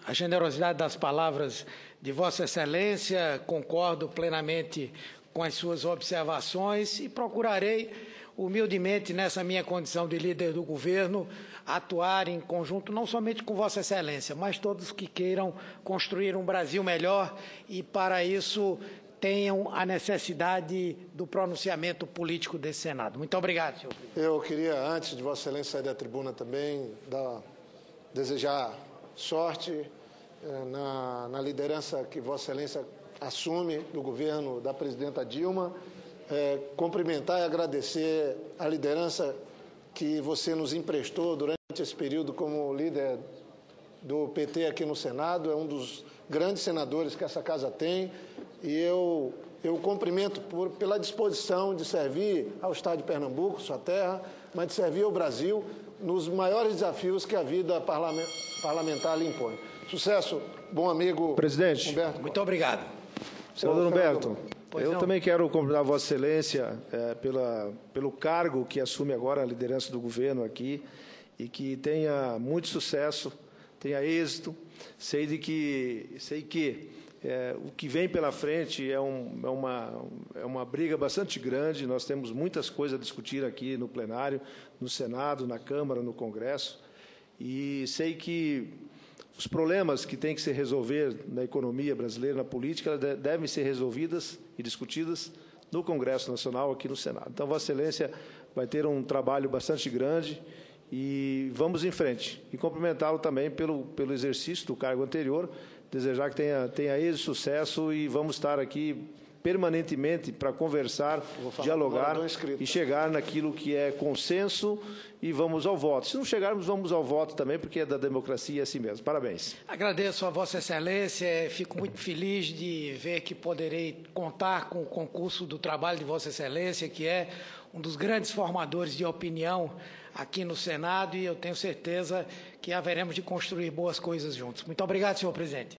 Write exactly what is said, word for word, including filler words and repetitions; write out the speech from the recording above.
a generosidade das palavras de Vossa Excelência, concordo plenamente com as suas observações e procurarei, humildemente, nessa minha condição de líder do governo, atuar em conjunto não somente com Vossa Excelência, mas todos que queiram construir um Brasil melhor e, para isso, tenham a necessidade do pronunciamento político desse Senado. Muito obrigado, senhor presidente. Eu queria, antes de Vossa Excelência sair da tribuna também, dar, desejar sorte eh, na, na liderança que Vossa Excelência assume do governo da presidenta Dilma, eh, cumprimentar e agradecer a liderança que você nos emprestou durante esse período como líder do P T aqui no Senado, é um dos grandes senadores que essa casa tem, e eu, eu cumprimento por, pela disposição de servir ao Estado de Pernambuco, sua terra, mas de servir ao Brasil nos maiores desafios que a vida parlamentar lhe impõe. Sucesso, bom amigo Presidente. Humberto. Muito obrigado. Senador Humberto, Pois eu não. também quero cumprimentar Vossa Excelência é, pela, pelo cargo que assume agora a liderança do governo aqui e que tenha muito sucesso, tenha êxito. Sei, de que, sei que é, o que vem pela frente é, um, é, uma, é uma briga bastante grande, nós temos muitas coisas a discutir aqui no plenário, no Senado, na Câmara, no Congresso, e sei que os problemas que têm que se resolver na economia brasileira, na política, devem ser resolvidas e discutidas no Congresso Nacional, aqui no Senado. Então, Vossa Excelência vai ter um trabalho bastante grande e vamos em frente. E cumprimentá-lo também pelo, pelo exercício do cargo anterior, desejar que tenha, tenha êxito, sucesso e vamos estar aqui permanentemente para conversar, dialogar e chegar naquilo que é consenso e vamos ao voto. Se não chegarmos, vamos ao voto também, porque é da democracia assim mesmo. Parabéns. Agradeço a Vossa Excelência, fico muito feliz de ver que poderei contar com o concurso do trabalho de Vossa Excelência, que é um dos grandes formadores de opinião aqui no Senado, e eu tenho certeza que haveremos de construir boas coisas juntos. Muito obrigado, senhor presidente.